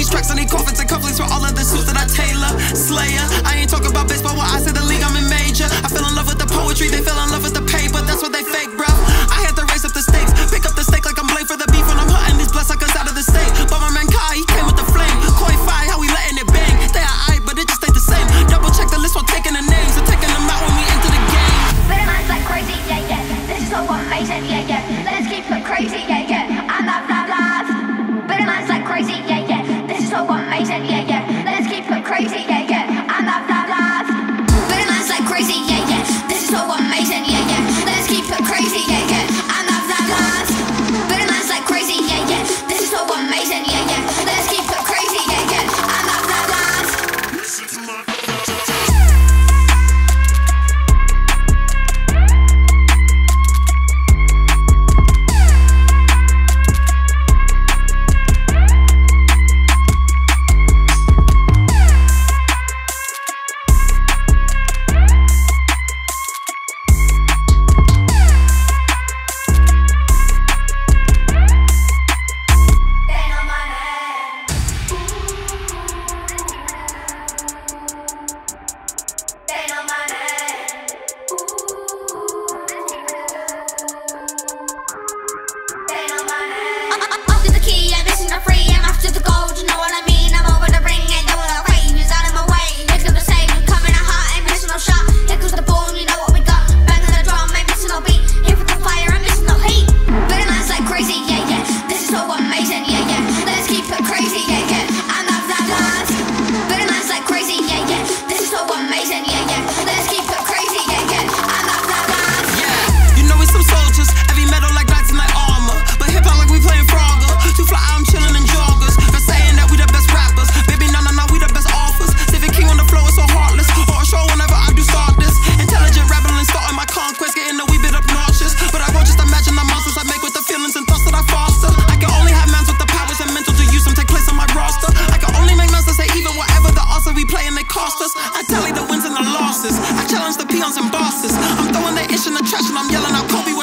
these tracks, I need coffins and cufflinks for all of the suits that I tailor. Slayer, I ain't talking about baseball, when I say the league, I'm in major. I fell in love with the poetry, they fell in love with the paper. That's what they fake, bro. I had to raise up the stakes, pick up the steak like I'm Blade for the beef when I'm hunting these bloodsuckers out of the state. But my man Kai, he came with the flame. Koi Fi, how we letting it bang. They are aight, but it just stayed the same. Double check the list while taking the names and taking them out when we enter the game. Better minds like crazy, yeah, yeah. This is so amazing, yeah, yeah. Let's keep it crazy, yeah, yeah. I love, love, love. Better minds like crazy, yeah, yeah. This is so amazing, yeah, yeah. Let's keep it crazy, yeah, yeah. I love, love, love. Better minds like crazy, yeah, yeah. This is so amazing, yeah, yeah. Let's keep it crazy, yeah, yeah. I love, love, love. Better minds like crazy, yeah, yeah. This is so amazing, yeah, yeah. Let's keep it crazy, yeah, yeah. I love, love, love. Listen to my I challenge the peons and bosses. I'm throwing their ish in the trash and I'm yelling out Kobe.